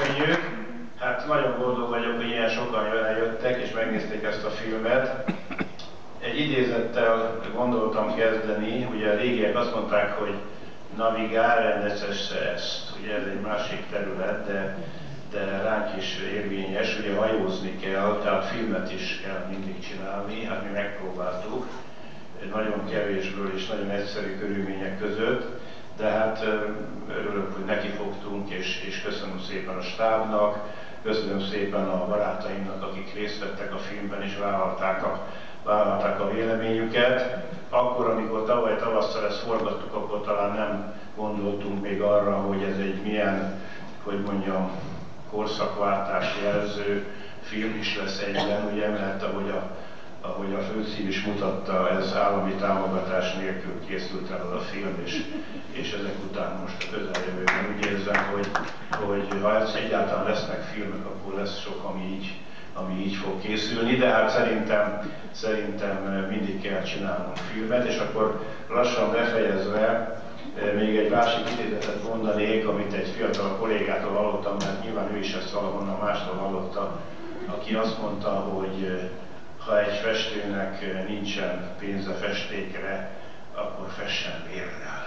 köszönjük! Hát nagyon boldog vagyok, hogy ilyen sokan eljöttek és megnézték ezt a filmet. Egy idézettel gondoltam kezdeni, ugye a régiek azt mondták, hogy navigare necesse est, ugye ez egy másik terület, de ránk is érvényes, ugye hajózni kell, tehát filmet is kell mindig csinálni, hát mi megpróbáltuk, nagyon kevésből és nagyon egyszerű körülmények között, de hát örülök, hogy nekifogtunk, és köszönöm szépen a stábnak, köszönöm szépen a barátaimnak, akik részt vettek a filmben és vállalták a véleményüket. Akkor, amikor tavaly tavasszal ezt forgattuk, akkor talán nem gondoltunk még arra, hogy ez egy milyen, hogy mondjam, korszakváltás jelző film is lesz egyben, ugye, mert ahogy a főcím is mutatta, ez állami támogatás nélkül készült el az a film, és ezek után most a közeljövőben úgy érzem, hogy ha egyáltalán lesznek filmek, akkor lesz sok, ami így fog készülni, de hát szerintem mindig kell csinálnunk filmet, és akkor lassan befejezve még egy másik idézetet mondanék, amit egy fiatal kollégától hallottam, mert nyilván ő is ezt valahonnan mástól hallotta, aki azt mondta, hogy ha egy festőnek nincsen pénze festékre, akkor fessen vérrel.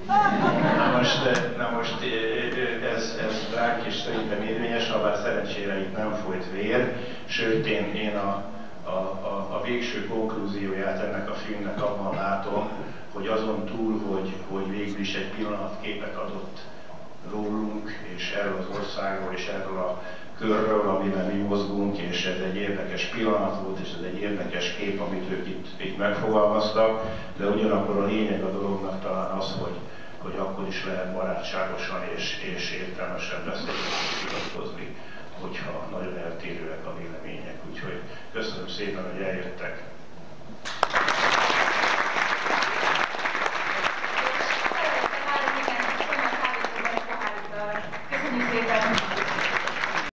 Na most ez ránk is szerintem érvényes, ha bár szerencsére itt nem folyt vér, sőt én a végső konklúzióját ennek a filmnek abban látom, hogy azon túl, hogy végül is egy pillanatképet adott rólunk, és erről az országról, és erről a körről, amiben mi mozgunk, és ez egy érdekes pillanat volt, és ez egy érdekes kép, amit ők itt megfogalmaztak, de ugyanakkor a lényeg a dolognak talán az, hogy akkor is lehet barátságosan és értelmesen beszélni és vitatkozni, hogyha nagyon eltérőek a vélemények. Úgyhogy köszönöm szépen, hogy eljöttek.